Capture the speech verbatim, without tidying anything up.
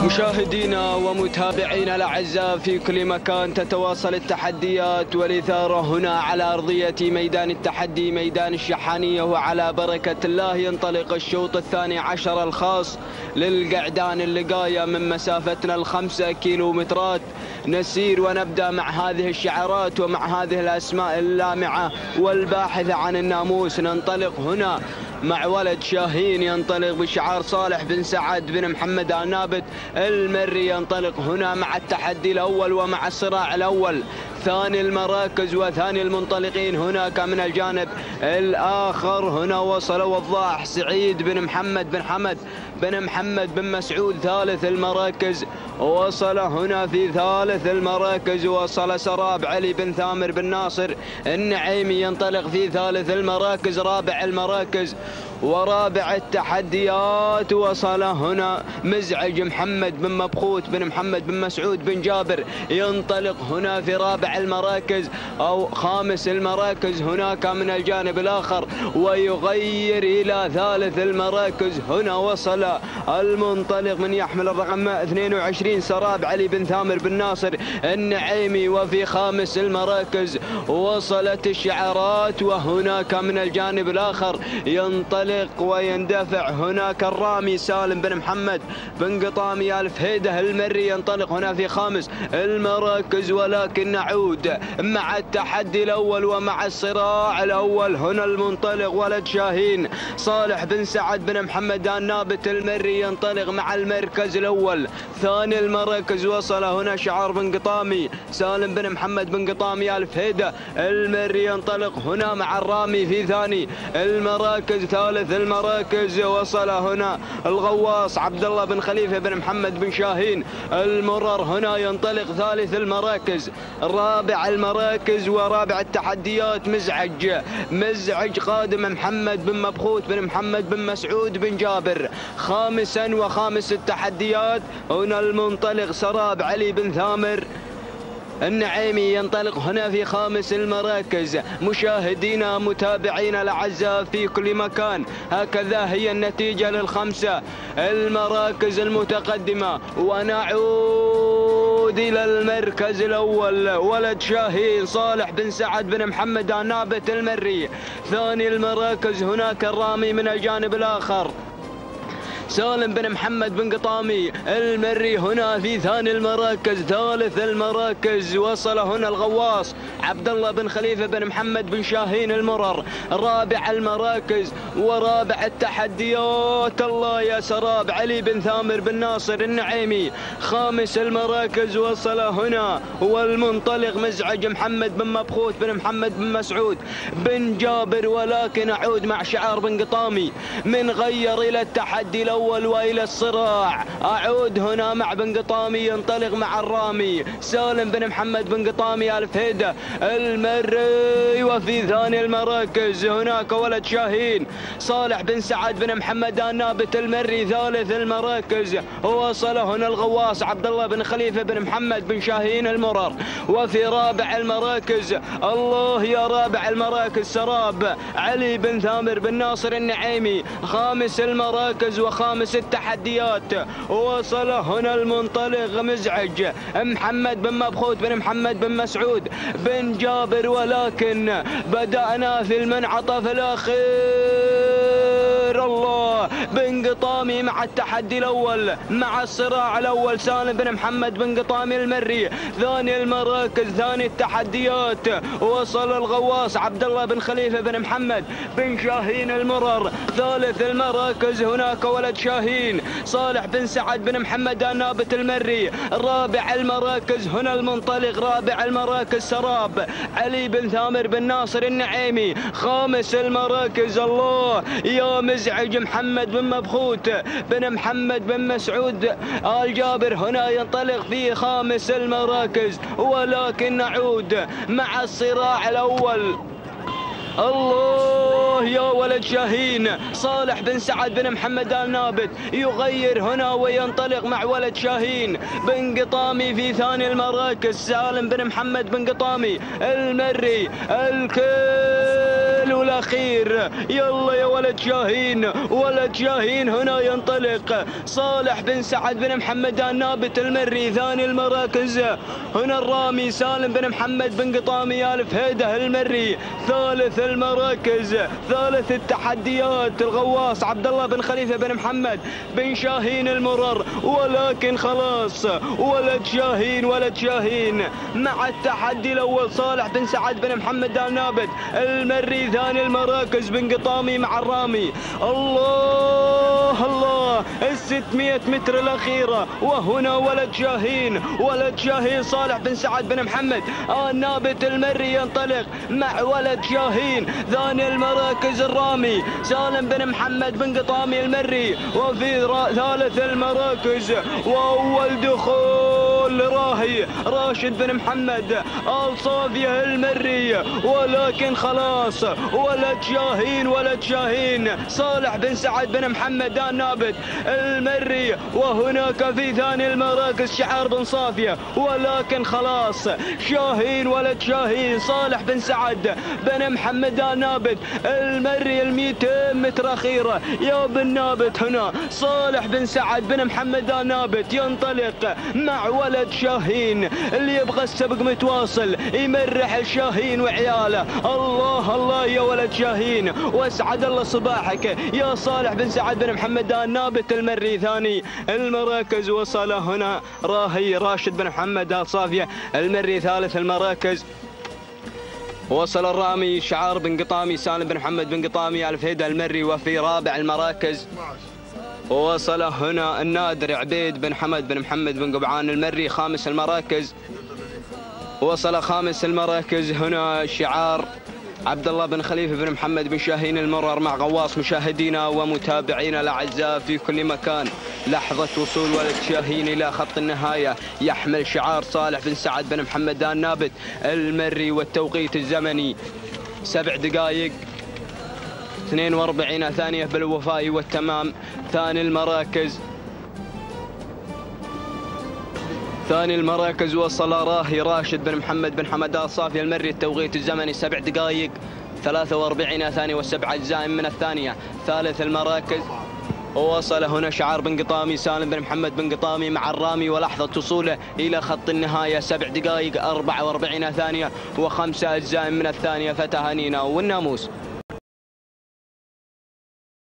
مشاهدينا ومتابعينا الأعزاء في كل مكان، تتواصل التحديات والإثارة هنا على أرضية ميدان التحدي ميدان الشحانية، وعلى بركة الله ينطلق الشوط الثاني عشر الخاص للقعدان اللقاية من مسافتنا الخمسة كيلومترات. نسير ونبدأ مع هذه الشعارات ومع هذه الأسماء اللامعة والباحثة عن الناموس. ننطلق هنا مع ولد شاهين ينطلق بشعار صالح بن سعد بن محمد النابت المري، ينطلق هنا مع التحدي الأول ومع الصراع الأول. ثاني المراكز وثاني المنطلقين هناك من الجانب الآخر. هنا وصل وضاح سعيد بن محمد بن حمد بن محمد بن مسعود ثالث المراكز، وصل هنا في ثالث المراكز. وصل سراب علي بن ثامر بن ناصر النعيمي ينطلق في ثالث المراكز. رابع المراكز ورابع التحديات وصل هنا مزعج محمد بن مبخوت بن محمد بن مسعود بن جابر، ينطلق هنا في رابع المراكز أو خامس المراكز هناك من الجانب الآخر، ويغير إلى ثالث المراكز. هنا وصل المنطلق من يحمل الرقم اثنين وعشرين سراب علي بن ثامر بن ناصر النعيمي، وفي خامس المراكز وصلت الشعارات. وهناك من الجانب الآخر ينطلق ويندفع هناك الرامي سالم بن محمد بن قطامي الفهيده المري، ينطلق هنا في خامس المراكز. ولكن نعود مع التحدي الأول ومع الصراع الأول. هنا المنطلق ولد شاهين صالح بن سعد بن محمد النابت المري، ينطلق مع المركز الأول. ثاني المراكز وصل هنا شعار بن قطامي سالم بن محمد بن قطامي الفهيده المري، ينطلق هنا مع الرامي في ثاني المراكز. ثالث المراكز وصل هنا الغواص عبد الله بن خليفه بن محمد بن شاهين المرر، هنا ينطلق ثالث المراكز. رابع المراكز ورابع التحديات مزعج مزعج قادم محمد بن مبخوت بن محمد بن مسعود بن جابر. خامسا وخامس التحديات هنا المنطلق سراب علي بن ثامر النعيمي، ينطلق هنا في خامس المراكز. مشاهدينا متابعينا الأعزاء في كل مكان، هكذا هي النتيجة للخمسة المراكز المتقدمة. ونعود إلى المركز الأول ولد شاهين صالح بن سعد بن محمد النابت المري. ثاني المراكز هناك الرامي من الجانب الآخر سالم بن محمد بن قطامي المري هنا في ثاني المراكز. ثالث المراكز وصل هنا الغواص عبد الله بن خليفه بن محمد بن شاهين المرر. رابع المراكز ورابع التحديات الله يا سراب علي بن ثامر بن ناصر النعيمي. خامس المراكز وصل هنا والمنطلق مزعج محمد بن مبخوت بن محمد بن مسعود بن جابر. ولكن اعود مع شعار بن قطامي من غير الى التحدي الأول وإلى الصراع. أعود هنا مع بن قطامي ينطلق مع الرامي سالم بن محمد بن قطامي الفهيده المري. وفي ثاني المراكز هناك ولد شاهين صالح بن سعد بن محمد النابت المري. ثالث المراكز وصل هنا الغواص عبد الله بن خليفه بن محمد بن شاهين المرر. وفي رابع المراكز الله يا رابع المراكز سراب علي بن ثامر بن ناصر النعيمي. خامس المراكز وخامس خامس التحديات وصل هنا المنطلق مزعج محمد بن مبخوت بن محمد بن مسعود بن جابر. ولكن بدأنا في المنعطف الأخير الله بن قطامي مع التحدي الأول مع الصراع الأول. سالم بن محمد بن قطامي المري. ثاني المراكز ثاني التحديات وصل الغواص عبد الله بن خليفه بن محمد بن شاهين المرر. ثالث المراكز هناك ولد شاهين صالح بن سعد بن محمد النابت المري. رابع المراكز هنا المنطلق رابع المراكز سراب علي بن ثامر بن ناصر النعيمي. خامس المراكز الله يا مزعج محمد بن مبخوت بن محمد بن مسعود آل جابر هنا ينطلق في خامس المراكز. ولكن نعود مع الصراع الأول. الله يا ولد شاهين صالح بن سعد بن محمد النابت يغير هنا وينطلق مع ولد شاهين بن قطامي في ثاني المراكز. سالم بن محمد بن قطامي المري الكل الأخير. يلا يا ولد شاهين، ولد شاهين هنا ينطلق. صالح بن سعد بن محمد النابت المري ثاني المراكز. هنا الرامي سالم بن محمد بن قطامي آل فهيده المري ثالث المراكز. ثالث التحديات الغواص عبد الله بن خليفة بن محمد بن شاهين المرر. ولكن خلاص ولد شاهين ولد شاهين مع التحدي الأول. صالح بن سعد بن محمد النابت المري ثاني المراكز بن قطامي مع الرامي. الله الله الستمئة متر الأخيرة. وهنا ولد شاهين ولد شاهين صالح بن سعد بن محمد النابت المري ينطلق مع ولد شاهين. ثاني المراكز الرامي سالم بن محمد بن قطامي المري. وفي ثالث المراكز وأول دخول لراهي راشد بن محمد آل صافية المري. ولكن خلاص ولد شاهين ولد شاهين صالح بن سعد بن محمد النابت المري. وهناك في ثاني المراكز شعار بن صافية. ولكن خلاص شاهين ولد شاهين صالح بن سعد بن محمد النابت المري المئتين متر أخيرة. يا بن نابت هنا صالح بن سعد بن محمد النابت ينطلق مع ولد شاهين. اللي يبغى السبق متواصل يمرح الشاهين وعياله. الله الله يا ولد شاهين واسعد الله صباحك يا صالح بن سعد بن محمد النابت المري ثاني المراكز. وصل هنا راهي راشد بن محمد آل صافية المري ثالث المراكز. وصل الرامي شعار بن قطامي سالم بن محمد بن قطامي آل فهيده المري وفي رابع المراكز. ووصل هنا النادر عبيد بن حمد بن محمد بن قبعان المري خامس المراكز. وصل خامس المراكز هنا شعار عبد الله بن خليفة بن محمد بن شاهين المرر مع غواص. مشاهدينا ومتابعينا الأعزاء في كل مكان، لحظة وصول ولد شاهين إلى خط النهاية يحمل شعار صالح بن سعد بن محمد النابت المري. والتوقيت الزمني سبع دقائق اثنين وأربعين ثانية بالوفاء والتمام. ثاني المراكز ثاني المراكز وصل راهي راشد بن محمد بن حمد آل صافية المري. التوقيت الزمني سبع دقائق ثلاثة وأربعين ثانية وسبع أجزاء من الثانية. ثالث المراكز ووصل هنا شعار بن قطامي سالم بن محمد بن قطامي مع الرامي. ولحظة وصوله إلى خط النهاية سبع دقائق أربعة وأربعين ثانية وخمسة أجزاء من الثانية. فتهانينا والناموس.